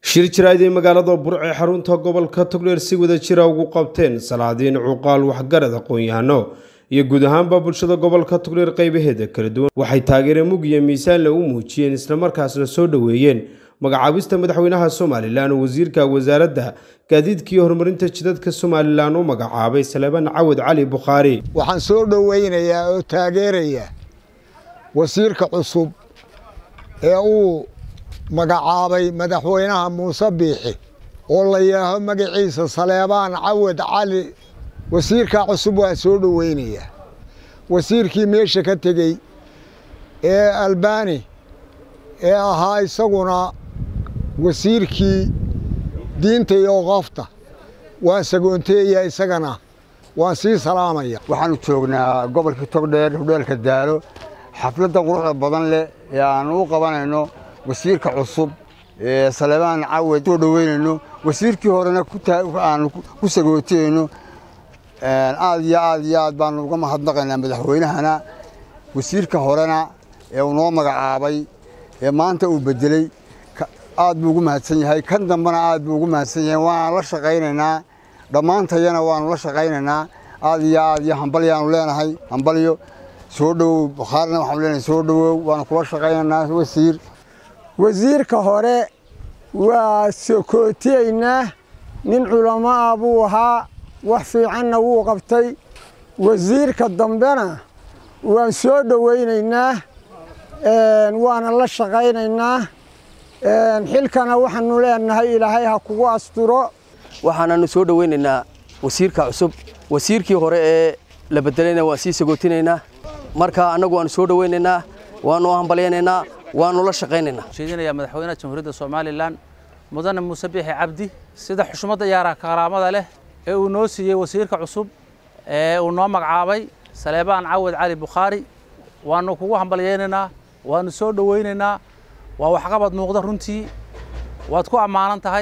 shir jiraayay magaalada Burco xarunta gobolka Togdheer si wada jira ugu qabteen salaadiin cuqaal waxgarad aqoon-yahano iyo guud ahaanba bulshada gobolka Togdheer qaybaheeda kala duwan waxay taageero mug iyo miisaan la u muujiyeen isla markaasna soo dhaweeyeen magacaabista madaxweynaha Soomaaliland oo wasiirka wasaaradda gaadiidka iyo horumarinta jidadka Soomaaliland oo magacaabay Salebaan Cawad Cali Bukhari waxaan soo dhaweynayaa oo taageeraya wasiirka cusub ee uu magacaabay madaxweynaha Muuse Biixi oo la yiraahdo magaciisa Salebaan Cawad Cali wasiirka cusub waa soo dhaweynaya wasiirkii meesha ka tagay ee Albani ee ahaa isaguna wasiirkii diinta iyo qofta waa sagoonteeya isagana waa si salaamaya waxaanu joognaa gobolka Togdheer hudheelka Daalo xafladda quruxda badan leh ee aan u qabanayno wasiirka cusub ee Salebaan Cawad soo dhaweynayno wasiirkii horena ku sagoonteeyno aad baan uga mahadnaqaynaa madaxweynahana wasiirka horena ee uu noo magacaabay ee maanta uu bedelay aad buu ugu mahadsan yahay kan dambana aad buu ugu mahadsan yahay waan la shaqaynaynaa dhamaantayna waan la shaqaynaynaa aad iyo hambalyaanu leenahay hambalyo soo dhaw Bukhari waxaan leenahay soo dhaw waan kula shaqaynaynaa wasiirka hore waa sokootiyayna nin culamo buu ahaa wax fiicanna wuu qabtay wasiirka dambena waan soo dhaweynaynaa waana la shaqaynaynaa xilkana waxaanu leenahay ilaahay ha kugu asturo waxaanu soo dhaweynaynaa wasiirka cusub wasiirkii hore ee la bedelayna waa sii sagootineynaa marka anagu waan soo dhaweynaynaa waanu hambalyeynaa waanu la shaqaynaynaa sheedinaya madaxweynaha jamhuuriyadda Soomaaliland mudane Muuse Biixi Cabdi sida xushmada yaara karaamada leh ee uu noo siiyay wasiirka cusub ee uu noo magacaabay Salebaan Cawad Cali Bukhari waanu kugu hambalyeynaa waanu soo dhaweynaynaa waa wax qabad muuqda runtii waad ku amaanan tahay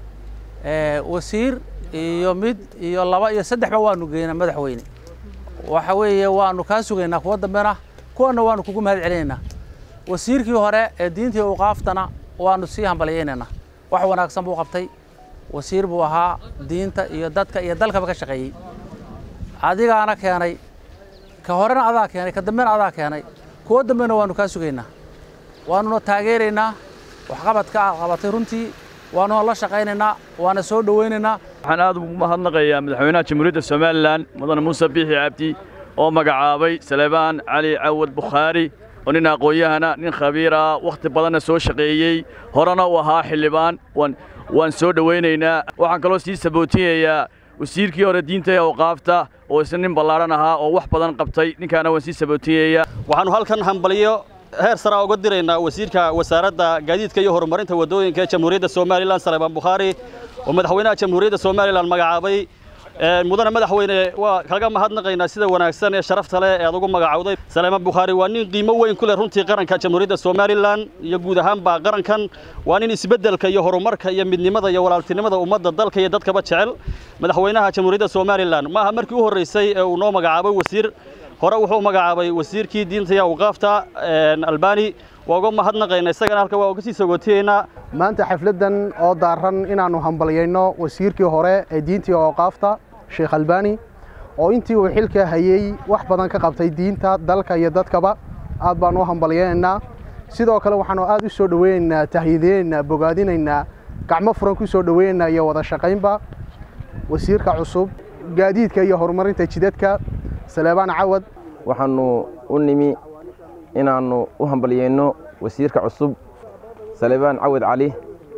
wasiir iyo mid iyo laba iyo saddex ba waanu geynaa madaxweyne waxa weeye waanu ka sugaynaa kuwa dambena kuwana waanu kugu mahad celinaynaa wasiirkii hore ee diinta iyo qaaftana waanu sii hambalyeynaa wax wanaagsan buu qabtay wasiir buu ahaa diinta iyo dadka iyo dalkaba ka shaqeeyay adigaana keenay ka horena adaa keenay ka dambena adaa keenay kuwa dambena waanu ka sugaynaa waanu taageeraynaa wax qabadka qabatay runtii waanu la shaqaynaynaa waana soo dhaweynaynaa waxaan aad ugu mahadnaqayaa madaxweynaha jamhuuriyadda Soomaaliland mudane Muuse Biixi Cabdi oo magacaabay Salebaan Cali Cawad Bukhari oo nin aqoon-yahana nin khabiir ah waqti badan soo shaqeeyay horena u ahaa xildhibaan waan soo dhaweynaynaa waxaan kaloo sii sabootinayaa wasiirkii hore diinta iyo qaafta oo isna nin ballaaran ahaa oo wax badan qabtay ninkaana waan sii sabootinayaa waxaanu halkan hambalyo heer sare uga diraynaa wasiirka wasaaradda gaadiidka iyo horumarinta wadooyinka ee jamhuuriyadda Soomaaliland Salebaan Bukhari oo madaxweynaha jamhuuriyadda Soomaaliland magacaabay mudane madaxweyne waa kaga mahadnaqaynaa sida wanaagsan ee sharafta leh ee ugu magacawday Salebaan Bukhari waa nin qiimo weyn ku leh runtii qaranka jamhuuriyadda Soomaaliland iyo guud ahaanba qarankan waa nin isbedelka iyo horumarka iyo midnimada iyo walaaltinimada ummadda dalka iyo dadkaba jecel madaxweynaha jamhuuriyadda Soomaaliland maaha markii u horeysay ee uu noo magacaabay wasiir hore wuxuu magacaabay wasiirkii diinta iyo qafta Albani waago mahadnaqaynaa isagana halka waa uga sii sagootiyeynaa maanta xafladan oo daaran inaanu hambalyeyno wasiirkii hore ee diinta iyo qafta Sheikh Albani oo intii uu xilka hayay wax badan ka qabtay diinta dalka iyo dadkaba aad baan u hambalyeynaa sidoo kale waxaanu aad u soo dhaweynaynaa tahyiideena bogaadinaynaa gacmo furan ku soo dhaweynaynaa iyo wada shaqaynba wasiirka cusub gaadiidka iyo horumarinta jidadka Salebaan Cawad waxaanu u nimi inaanu u hambalyeeno wasiirka cusub Salebaan Cawad Cali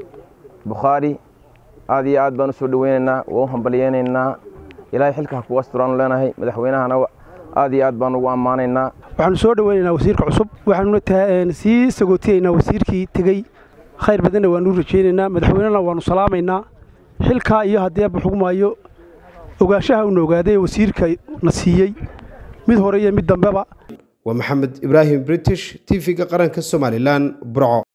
Bukhari aad baan u soo dhaweynaynaa oo hambalyeynaa ilaahay xilka ku wasturaan leenahay madaxweynahana aad baan ugu amaanaynaa waxaanu soo dhaweynaynaa wasiirka cusub waxaanu sii sagootiyeynaa wasiirkii tagay khayr badanna waanu rajeynaynaa madaxweynahana waanu salaamaynaa xilka iyo haddii xukumayo ogaashaha uu ogaaday wasiirka na siiyay mid hore iyo mid dambeba waa Maxamed Ibrahim British TV-ga qaranka Soomaaliland Burco.